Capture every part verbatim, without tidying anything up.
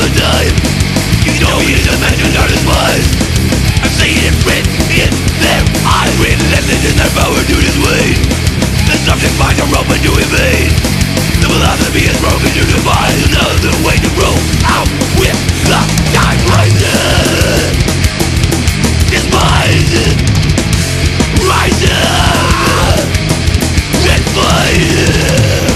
another time. Utopia dimensions are despised. I've seen it written in their eyes, relentless in their power to dissuade. The subject minds are open to invade. The philosophy is broken to devise another way to roll out with the time rises. Despise, rise up and fight.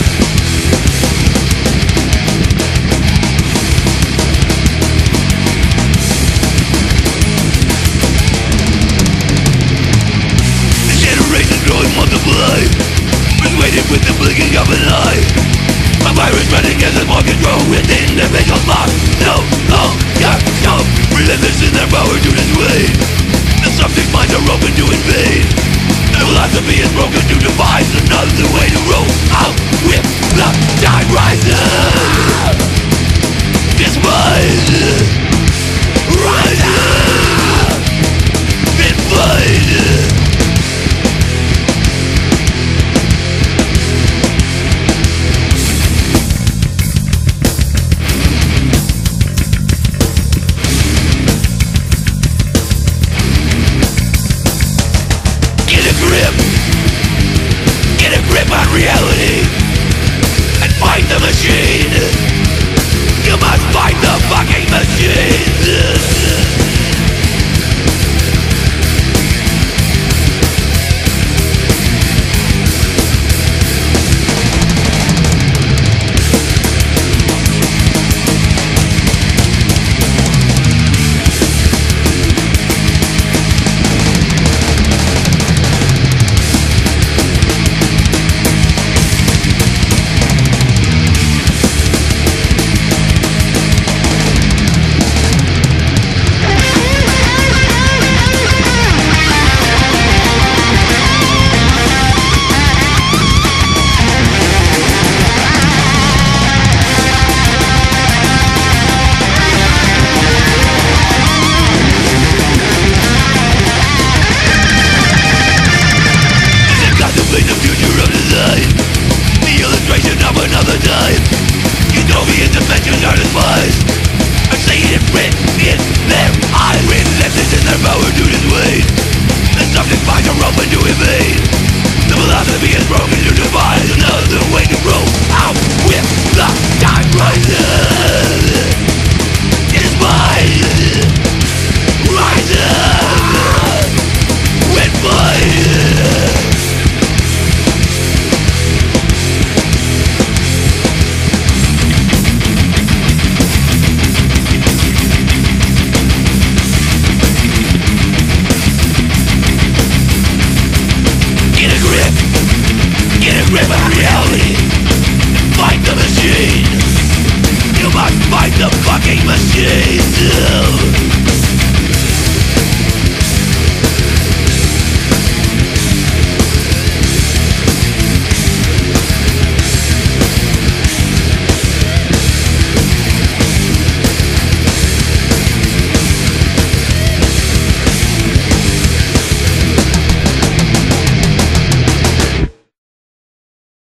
Multiply, persuaded with the blinking of an eye. A virus running as a more control within the individual's mind. No longer so relentless in their power to dissuade. The subject minds are open to invade. The philosophy is broken to devise another way to roll out with the time rises. Despise, rise up and fight. Reality and fight the machine. You must fight the fucking machine. Another time. Utopia dimensions are despised. I've seen it written in their eyes, relentless in their power to dissuade. The subject minds are open to invade. The philosophy is broken to devise another way to roll out with the time rises. Despise, rise up and fight. Grip of reality. Fight the machine. You must fight the fucking machine.